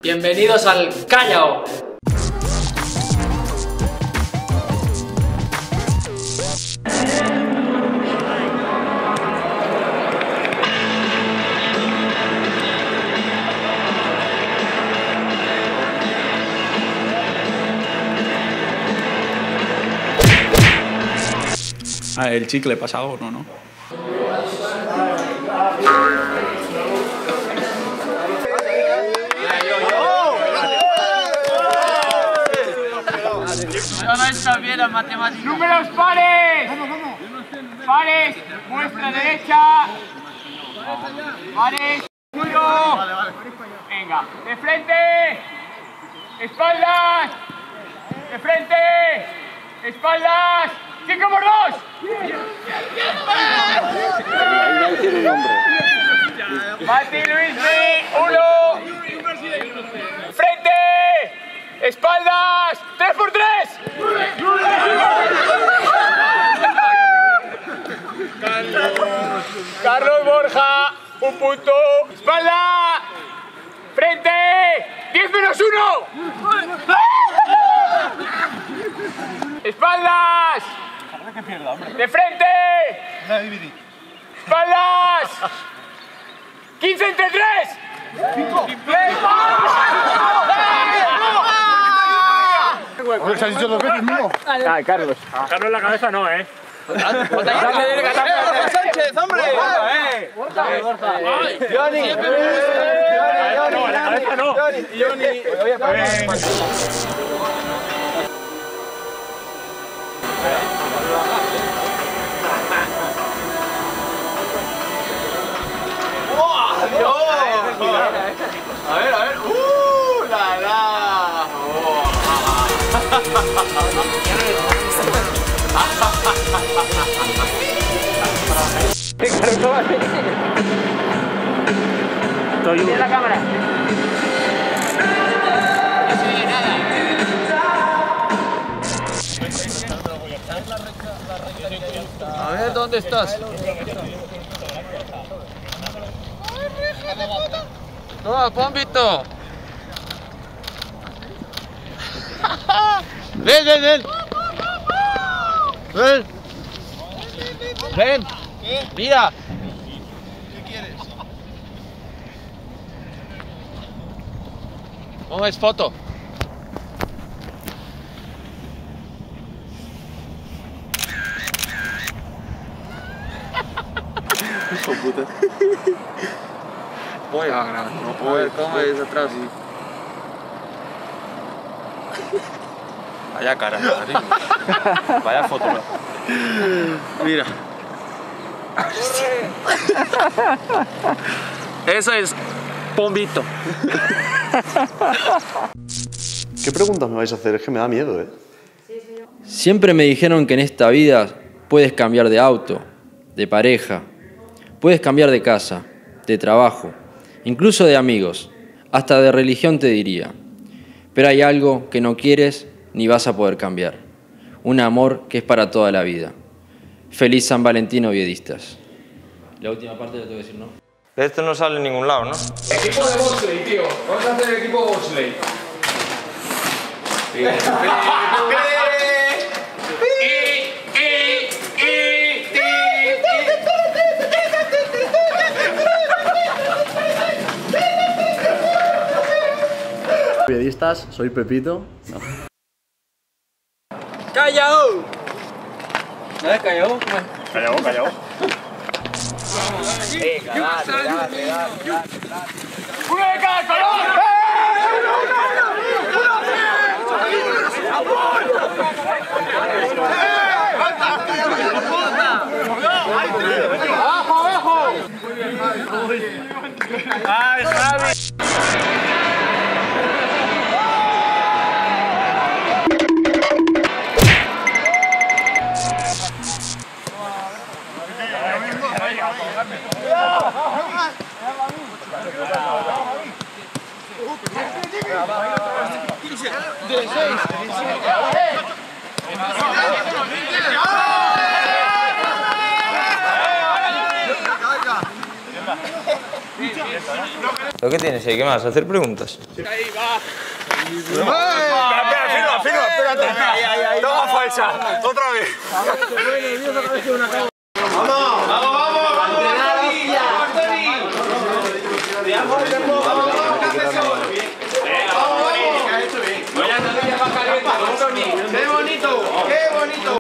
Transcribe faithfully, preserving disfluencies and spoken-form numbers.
Bienvenidos al Callao. Ah, el chicle pasado, no, no. Yo no está bien la matemática. ¡Números pares! Vamos, vamos. Pares, muestra derecha. Pares, uno. Venga, de frente. Espaldas. De frente. Espaldas. ¡Cinco por dos! Mati Luismi, uno. Frente. Espaldas. Tres por tres. Carlos Borja, un punto. Espalda. Frente. Diez menos uno. Espaldas. De frente. Espaldas. quince entre tres. cinco. ¿Se has dicho dos veces mismo? Ah, Carlos. Carlos en la cabeza no, ¿eh? Sánchez, hombre. Johnny. No, en la cabeza no. Johnny. A ver, a ver. ¡Uh! ¡La, la! Tiene la cámara. A ver, ¿dónde estás? No, Pombito. Ven, ven, ven. Ven. Ven. Mira. ¿Qué quieres? ¿Cómo es foto? Hijo puta. Voy a grabar. No puedo ver cómo es atrás. Vaya cara, vaya foto. Mira. Eso es Pombito. ¿Qué preguntas me vais a hacer? Es que me da miedo, ¿eh? Siempre me dijeron que en esta vida puedes cambiar de auto, de pareja, puedes cambiar de casa, de trabajo, incluso de amigos, hasta de religión te diría. Pero hay algo que no quieres ni vas a poder cambiar. Un amor que es para toda la vida. Feliz San Valentín, oviedistas. La última parte la tengo que decir, ¿no? Esto no sale en ningún lado, ¿no? Equipo de bobsleigh, tío. Vamos a hacer el equipo de bobsleigh. Periodistas, soy Pepito. No. ¡Callao! ¿No es Callao? Callao, callao. Venga, dale, dale, dale. ¡Uno de cada color! ¡Abajo, abajo! ¡Ay, Javi! ¡Caiga! ¿Lo que tienes ahí? ¿Qué más? ¿Hacer preguntas? Ahí va. Espera, firma, firma, espérate. Toma falsa. Otra vez. ¡Vamos! ¡Vamos!